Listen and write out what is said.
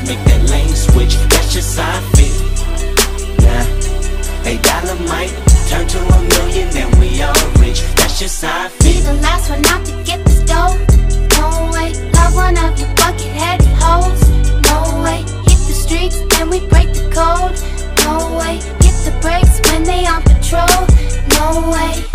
make that lane switch. That's just how I feel. Nah, $8 might turn to $1 million and we all rich. That's just how I feel. Be the last one out to get this dough. No way, love one of you bucket-headed hoes. No way, hit the streets and we break the code. No way, hit the brakes when they on patrol. No way.